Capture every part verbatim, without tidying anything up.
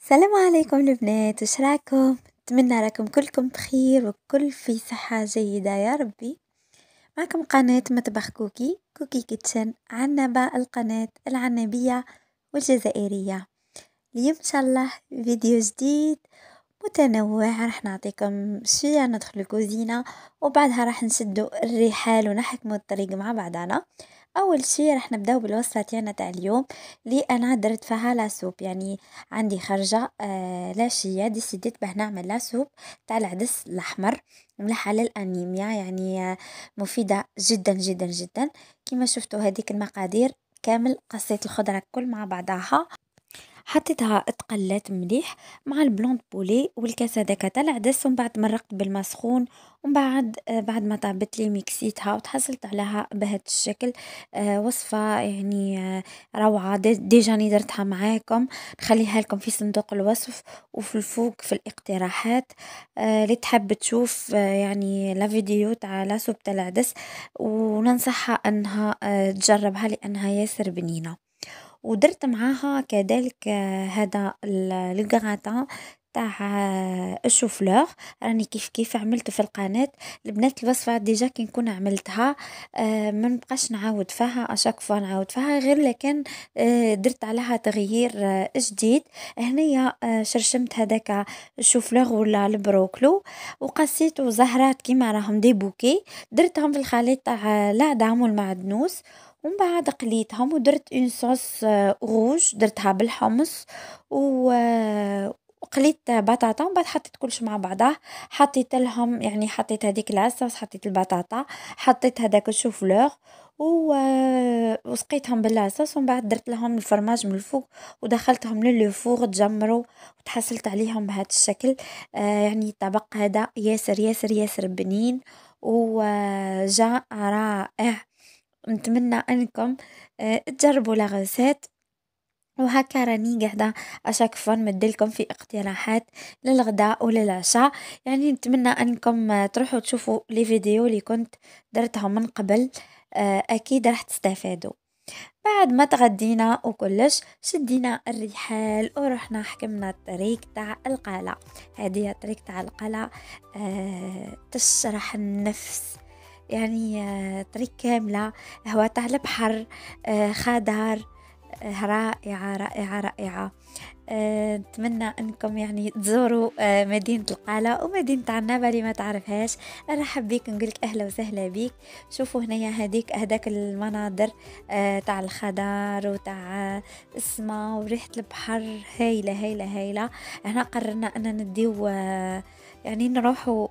السلام عليكم البنات، وش راكم؟ نتمنى راكم كلكم بخير وكل في صحة جيدة يا ربي. معكم قناة مطبخ كوكي كوكي كيتشن، عنبة القناة العنبية والجزائرية. اليوم ان شاء الله فيديو جديد متنوع، راح نعطيكم شوية ندخل الكوزينة وبعدها راح نشدوا الرحال ونحكموا الطريق مع بعضنا. اول شي راح نبداو بالوصفه تاعنا تاع اليوم اللي انا درت فيها لا سوب. يعني عندي خرجه آه لاشيه ديسيديت باه نعمل لا سوب تاع العدس الاحمر ملحه للانيميا، يعني آه مفيده جدا جدا جدا. كما شفتوا هذيك المقادير كامل، قصيت الخضره كل مع بعضها، حطيتها اتقلات مليح مع البلون بولي والكاس هذاك تاع العدس، ومن بعد مرقت بالماء سخون، ومن بعد آه بعد ما طابت لي ميكسيتها وتحصلت عليها بهذا الشكل. آه وصفة يعني آه روعة. دي ديجاني درتها معاكم، نخليها لكم في صندوق الوصف وفي الفوق في الاقتراحات. آه اللي تحب تشوف آه يعني لا فيديو تاع لا سوب تاع العدس، وننصحها انها آه تجربها لانها ياسر بنينة. ودرت معاها كذلك آه، هذا الكغاتان تاع آه، الشوفلور. راني كيف كيف عملت في القناة البنات الوصفة ديجا كي نكون عملتها، آه ما نبقاش نعاود فيها اشاك فوا نعاود فيها، غير لكن آه درت عليها تغيير آه جديد. هنايا آه شرشمت هذاك الشوفلور ولا البروكلو وقصيت زهرات كيما راهم دي بوكي، درتهم في الخليط تاع العدم والمعدنوس، ومن بعد قليتهم ودرت اون صوص آه، روج درتها بالحمص و آه، وقليت بطاطا، ومن بعد حطيت كلش مع بعضه. حطيت لهم يعني حطيت هذيك العصاص، حطيت البطاطا، حطيت هذاك الشوفلور و آه، وسقيتهم بالعصاص، ومن بعد درت لهم الفرماج من الفوق ودخلتهم للفوغ تجمروا وتحصلت عليهم بهذا الشكل. آه يعني الطبق هذا ياسر ياسر ياسر بنين وجاء رائع. نتمنى انكم آه، تجربوا لاغوسيت، وهكا راني قاعدة أشاك فون مديلكم في اقتراحات للغداء وللعشاء. يعني نتمنى أنكم آه، تروحوا تشوفوا لي فيديو اللي كنت درتهم من قبل. آه، أكيد راح تستفادوا. بعد ما تغدينا وكلش شدينا الرحال ورحنا حكمنا الطريق تاع القلعة. هذه الطريق تاع القلعة آه، تشرح النفس، يعني آه، طريق كاملة، هو تاع البحر، آه، خضار، آه، رائعة رائعة رائعة. آه، نتمنى انكم يعني تزوروا آه، مدينة القالة ومدينة عنابة اللي ما تعرفهاش. نرحب بيك نقولك اهلا وسهلا بيك. شوفوا هنايا هذيك هذاك المناظر آه، تاع الخضار وتاع آه، السماء وريحة البحر، هايلة هايلة هايلة. احنا قررنا ان نديو آه، يعني نروحوا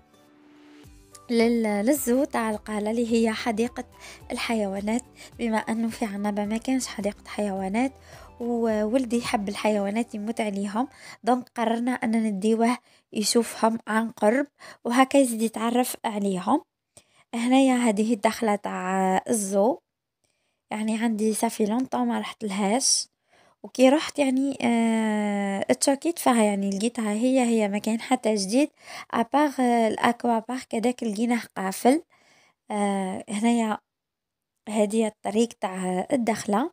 لل- للزو تاع القالة اللي هي حديقة الحيوانات، بما انه في عنابة ما كانش حديقة حيوانات وولدي يحب الحيوانات يموت عليهم، دونك قررنا ان نديوه يشوفهم عن قرب وهكا يزيد يتعرف عليهم. هنايا هذه الدخلة تاع الزو، يعني عندي صافي لونطون ما رحت لهاش، وكي رحت يعني آه اتشوكيت فيها، يعني لقيتها هي هي ما كان حتى جديد ابار آه الاكوا بارك هذاك لقيناه قافل. آه هنايا هذه الطريق تاع الدخلة.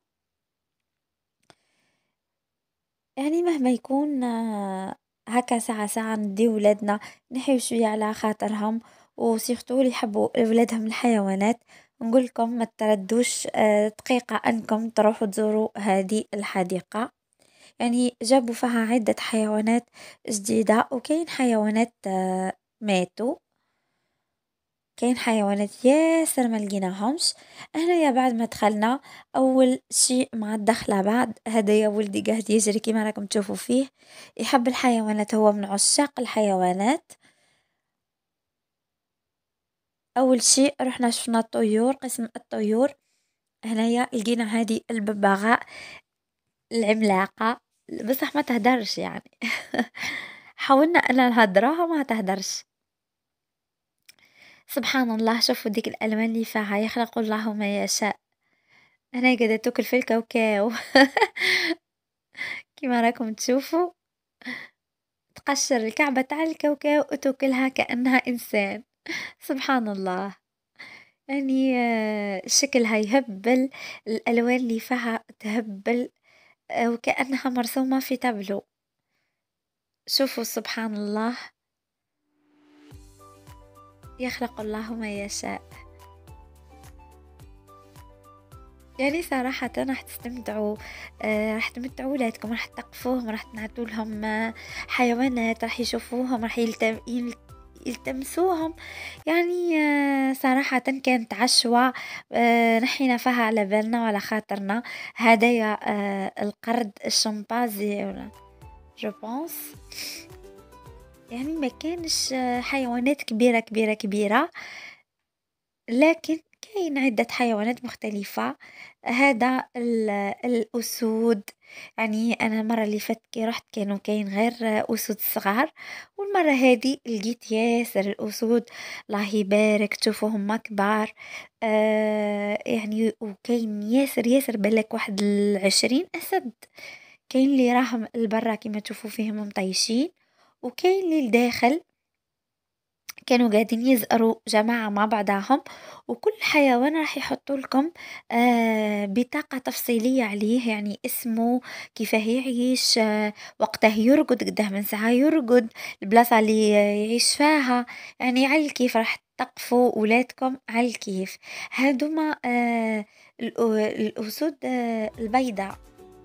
يعني مهما يكون آه هكا ساعة ساعة ندي ولادنا نحيو شوية على خاطرهم، وسيرتو اللي يحبوا ولادهم الحيوانات. نقول لكم ما تردوش آه دقيقة انكم تروحوا تزوروا هذه الحديقة. يعني جابوا فيها عدة حيوانات جديدة، وكاين حيوانات آه، ماتوا، كاين حيوانات ياسر ما لقيناهمش. هنايا بعد ما دخلنا اول شيء مع الدخلة، بعد هدايا ولدي قاعد يجري كيما راكم تشوفوا فيه، يحب الحيوانات، هو من عشاق الحيوانات. اول شيء رحنا شفنا الطيور، قسم الطيور. هنايا لقينا هذه الببغاء العملاقة، بصح ما تهدرش يعني. حاولنا ان نهدراها ما تهدرش. سبحان الله، شوفوا ديك الألوان اللي فيها، يخلق الله ما يشاء. أنا قاعدة تاكل في الكاوكاو. كيما راكم تشوفوا تقشر الكعبة تاع الكاوكاو وتاكلها كأنها إنسان. سبحان الله. يعني آه، شكلها يهبل، الألوان اللي فيها تهبل، آه، وكأنها مرسومة في تابلو. شوفوا سبحان الله، يخلق الله ما يشاء. يعني صراحةً راح تستمتعوا، آآ راح تمتعوا ولادكم، راح تثقفوهم، راح تنعتوا لهم آه، حيوانات، راح يشوفوهم، راح يلت يل يلتمسوهم. يعني آه، صراحةً كانت عشوة آآ نحينا فيها على بالنا وعلى خاطرنا. هدايا آآ القرد، الشمبانزي والّا je pense. يعني ما كانش آه، حيوانات كبيرة، كبيرة، كبيرة. لكن كاين عدة حيوانات مختلفة. هذا ال الأسود. يعني أنا المرة اللي فاتت كي رُحت كانوا كاين غير أسود صغار، والمرة هذي لقيت ياسر الأسود. الله يبارك تشوفوا هما كبار. آآ يعني وكاين ياسر، ياسر بالك واحد العشرين أسد. كاين اللي راهم لبرا كيما تشوفوا فيهم مطيشين، وكاين اللي لداخل كانوا قاعدين يزأروا جماعة مع بعضهم. وكل حيوان راح يحطوا لكم آه، بطاقة تفصيلية عليه، يعني اسمه، كيفاه يعيش، آه، وقته يرقد، قداه من ساعة يرقد، البلاصة اللي يعيش فيها. يعني على الكيف راح تقفوا ولادكم على الكيف. هادوما آه، الأ- الأسود آه، البيضاء،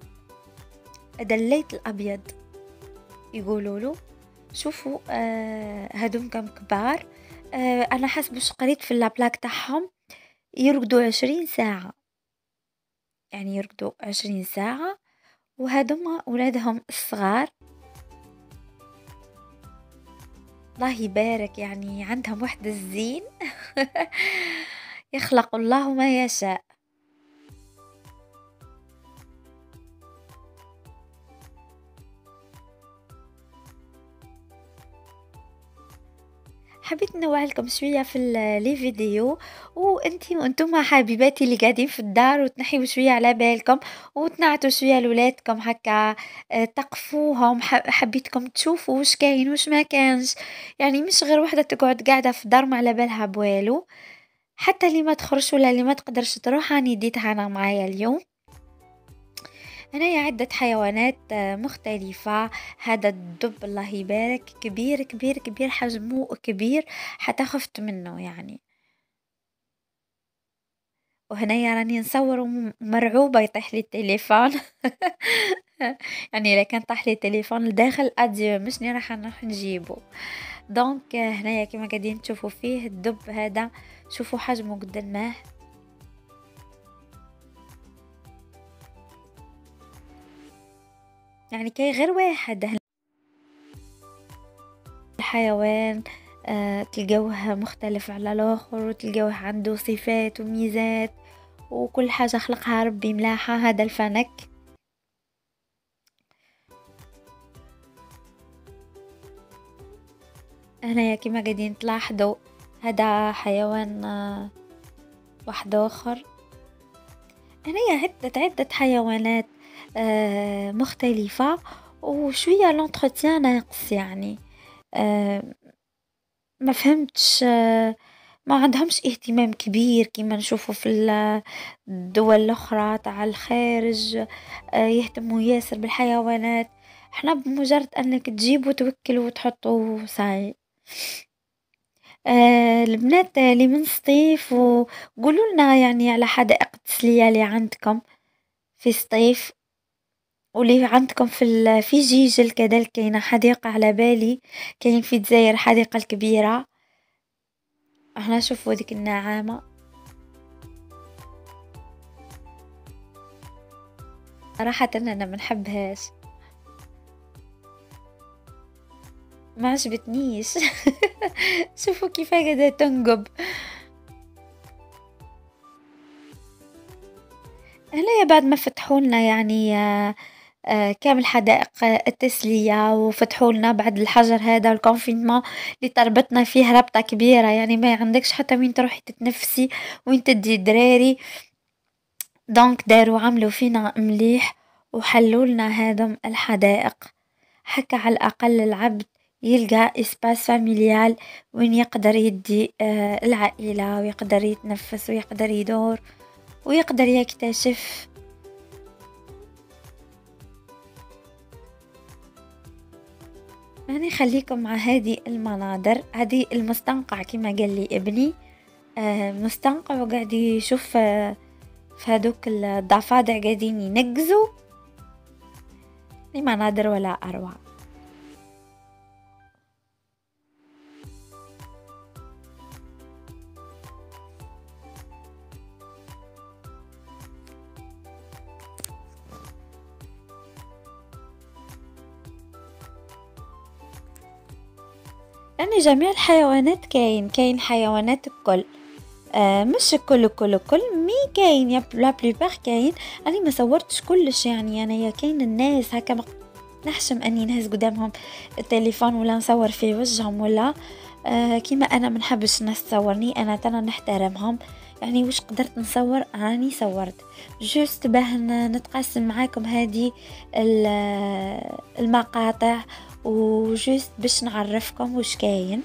دليت الأبيض يقولوا له. شوفوا آه هادوم كم كبار. آه انا حسب واش قريت في اللابلاك تاعهم يرقدوا عشرين ساعة. يعني يرقدوا عشرين ساعة. وهادوما ولادهم الصغار، الله يبارك، يعني عندهم واحد الزين. يخلق الله ما يشاء. حبيت نوع لكم شوية في ال- لي فيديو. وانتي وانتم حبيباتي اللي قاعدين في الدار وتنحيوا شوية على بالكم وتنعتوا شوية لولادكم هكا. آه، تقفوهم، ح- حبيتكم تشوفوا وش كاين وش ما كانش. يعني مش غير وحدة تقعد قاعدة في الدار ما على بالها بوالو. حتى اللي ما تخرجش ولا اللي ما تقدرش تروح راني ديتها انا معايا اليوم. هنايا عدة حيوانات آه، مختلفة. هذا الدب الله يبارك كبير، كبير، كبير، حجمه كبير، حتى خفت منه يعني. وهنايا راني نصور ومرعوبة يطيح لي التليفون. يعني إذا كان طاح لي التليفون لداخل أدي مشني راح نروح نجيبه. دونك آه، هنايا كما قاعدين تشوفوا فيه الدب هذا. شوفوا حجمه قدامه. يعني كاين غير واحد هنا الحيوان. آه تلقوه مختلف على الآخر، وتلقوه عنده صفات وميزات، وكل حاجة خلقها ربي ملاحة. هذا الفنك. هنايا كما قاعدين تلاحظوا هذا حيوان آه واحد آخر. هنايا عدة عدة حيوانات آه مختلفة. وشوية لونتروتيان ناقص يعني. آه ما فهمتش، آه ما عندهمش اهتمام كبير كيما نشوفه في ال- الدول الأخرى تاع الخارج. آه يهتموا ياسر بالحيوانات. احنا بمجرد انك تجيب وتوكل وتحطه ساي. آه البنات اللي من سطيف، وقولوا لنا يعني على حدائق التسلية اللي عندكم في سطيف، واللي عندكم في ال... في جيجل كذلك كاينة حديقة على بالي. كاين في الجزائر حديقة الكبيرة. احنا شوفوا ديك النعامة. صراحة انا ما نحبهاش، ما عجبتنيش. شوفوا كيف قاعدة تنقب. هنا بعد ما فتحوا لنا يعني آه، آه، كامل حدائق آه، التسلية، وفتحوا لنا بعد الحجر هذا الكونفينمون اللي تربطنا فيه ربطة كبيرة. يعني ما عندكش حتى وين تروحي تتنفسي، وين تدي دراري. دونك داروا عملوا فينا مليح، وحلوا لنا هذم الحدائق. حكى على الأقل العبد يلقى إسباس فاميليال وين يقدر يدي آه، العائلة، ويقدر يتنفس ويقدر يدور ويقدر يكتشف. يعني خليكم مع هذه المناظر، هذه المستنقع كما قال لي ابني. آه مستنقع وقاعد يشوف آه في هذوك الضفادع قاعدين ينقزوا. مناظر ولا أروع. يعني جميع الحيوانات كاين كاين حيوانات الكل. آه مش الكل الكل الكل مي كاين يا لا بليبار كاين. انا ما صورتش كلش يعني انا يا كاين الناس هكا نحشم اني نهز قدامهم التليفون ولا نصور في وجههم ولا آه كيما انا منحبش الناس تصورني انا ترى نحترمهم. يعني وش قدرت نصور راني صورت جوست باه نتقاسم معاكم هذه المقاطع وجوست باش نعرفكم وش كاين.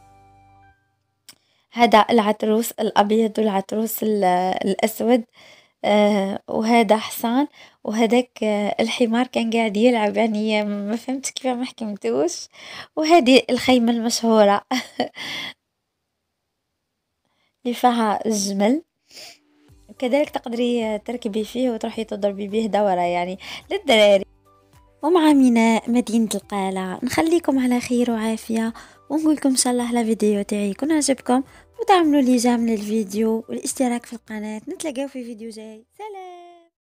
هذا العتروس الابيض والعتروس الاسود آه وهذا حصان وهذاك آه الحمار كان قاعد يلعب يعني ما فهمت كيف ما حكمتوش. وهذه الخيمة المشهورة اللي فيها الجمل وكذلك تقدري تركبي فيه وتروحي تضربي به دورة يعني للدراري. ومع ميناء مدينة القالة نخليكم على خير وعافية ونقولكم إن شاء الله على فيديو تاعي يكون عجبكم وتعملوا لي جام للفيديو والاشتراك في القناة. نتلاقاو في فيديو جاي. سلام.